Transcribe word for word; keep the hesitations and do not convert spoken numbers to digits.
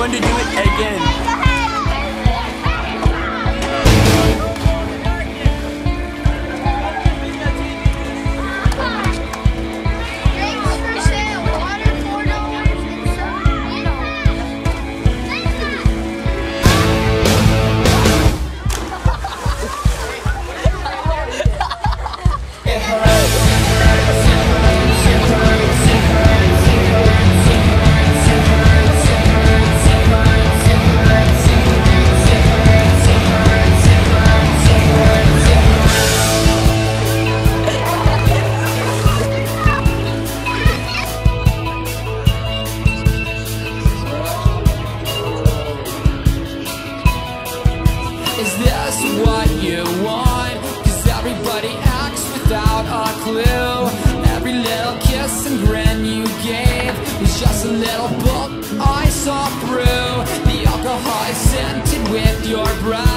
going to do it again. Is this what you want? Cause everybody acts without a clue. Every little kiss and grin you gave was just a little book I saw through. The alcohol is scented with your breath.